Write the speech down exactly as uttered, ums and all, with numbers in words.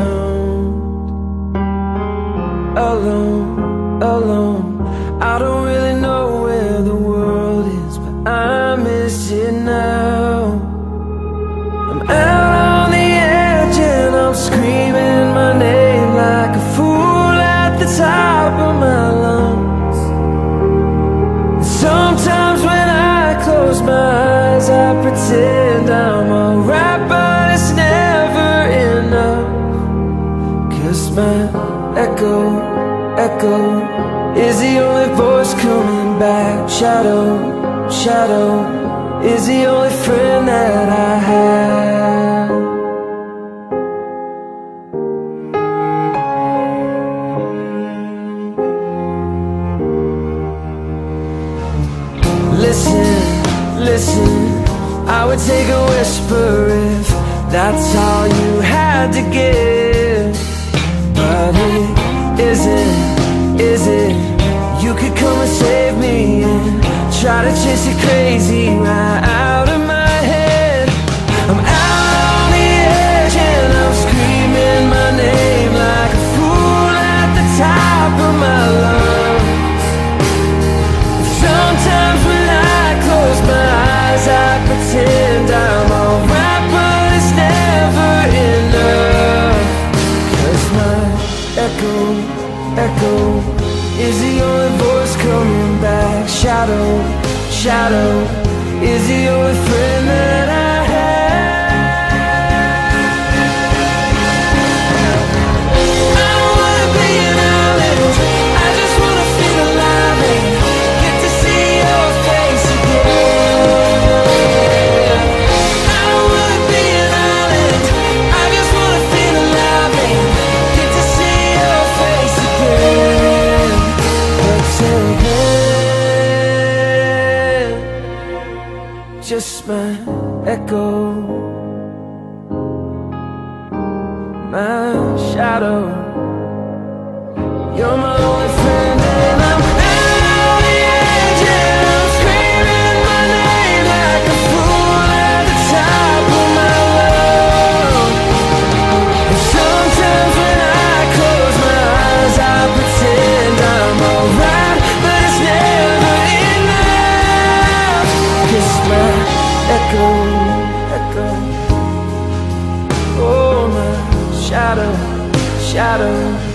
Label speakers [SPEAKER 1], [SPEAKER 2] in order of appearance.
[SPEAKER 1] around. Alone, alone, I don't really know where the world is, but I miss it now. I'm out on the edge and I'm screaming my name like a fool at the top of my lungs. And sometimes when I close my eyes, I pretend I'm alright, but it's never enough. 'Cause my echo, echo is the only voice coming back. Shadow, shadow is the only friend that I have. Listen, listen, I would take a whisper if that's all you had to give. But it isn't, is it? You could come and save me and try to chase it crazy right out of my head. I'm out on the edge and I'm screaming my name like a fool at the top of my lungs. Sometimes when I close my eyes, I pretend I'm alright, but it's never enough. 'Cause my echo, echo is the only voice coming back. Shadow, shadow is the only friend that I have. I don't wanna be an island, I just wanna feel alive and get to see your face again. I don't wanna be an island, I just wanna feel alive and get to see your face again. But till then, just my echo, my shadow. You're my only friend and I'm out on the edge and I'm screaming my name like a fool at the top of my lungs. And sometimes when I close my eyes, I pretend I'm alright, but it's never enough. 'Cause my echo, echo, oh my shadow, shadow